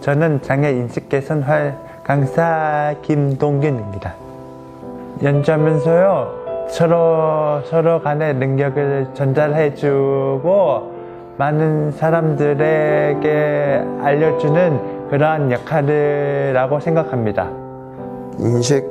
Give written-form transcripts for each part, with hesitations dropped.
저는 장애인식 개선 강사 김동균입니다. 연주하면서요, 서로 간의 능력을 전달해주고 많은 사람들에게 알려주는 그러한 역할이라고 생각합니다. 인식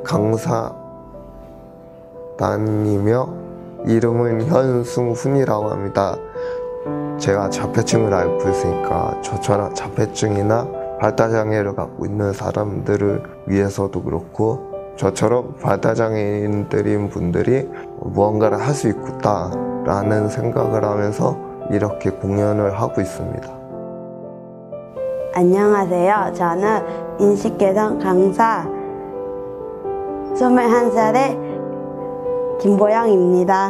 강사단이며 이름은 현승훈이라고 합니다. 제가 자폐증을 앓고 있으니까 저처럼 자폐증이나 발달장애를 갖고 있는 사람들을 위해서도 그렇고 저처럼 발달장애인들인 분들이 무언가를 할 수 있겠다라는 생각을 하면서 이렇게 공연을 하고 있습니다. 안녕하세요. 저는 인식개선 강사 21살의 김보영입니다.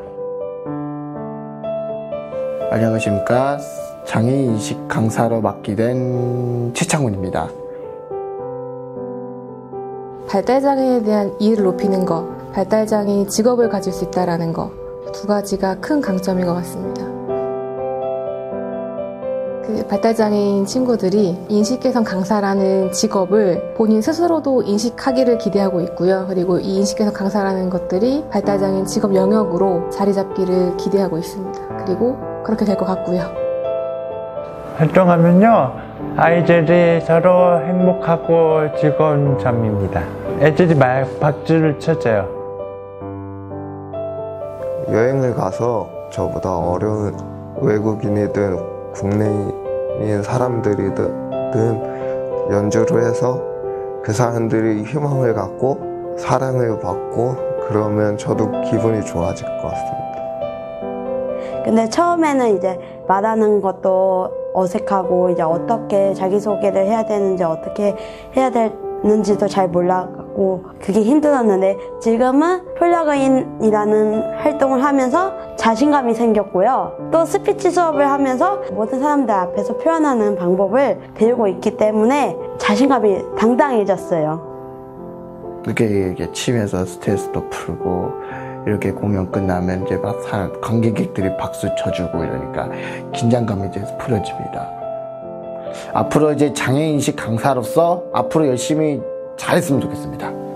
안녕하십니까. 장애인식 강사로 맡기된 최창훈입니다. 발달장애에 대한 이해를 높이는 것, 발달장애인 직업을 가질 수 있다는 것, 두 가지가 큰 강점인 것 같습니다. 발달장애인 친구들이 인식개선 강사라는 직업을 본인 스스로도 인식하기를 기대하고 있고요. 그리고 이 인식개선 강사라는 것들이 발달장애인 직업 영역으로 자리 잡기를 기대하고 있습니다. 그리고 그렇게 될 것 같고요. 활동하면요, 아이들이 서로 행복하고 즐거운 점입니다. 애들이 막 박수를 쳐줘요. 여행을 가서 저보다 어려운 외국인이든 국내인 사람들이든 연주를 해서 그 사람들이 희망을 갖고 사랑을 받고 그러면 저도 기분이 좋아질 것 같습니다. 근데 처음에는 이제 말하는 것도 어색하고 이제 어떻게 자기소개를 해야 되는지 어떻게 해야 되는지도 잘 몰라갖고 그게 힘들었는데 지금은 폴력어인이라는 활동을 하면서 자신감이 생겼고요. 또 스피치 수업을 하면서 모든 사람들 앞에서 표현하는 방법을 배우고 있기 때문에 자신감이 당당해졌어요. 이렇게 치면서 스트레스도 풀고 이렇게 공연 끝나면 이제 막 관객들이 박수 쳐주고 이러니까 긴장감이 이제 풀어집니다. 앞으로 이제 장애인식 강사로서 앞으로 열심히 잘했으면 좋겠습니다.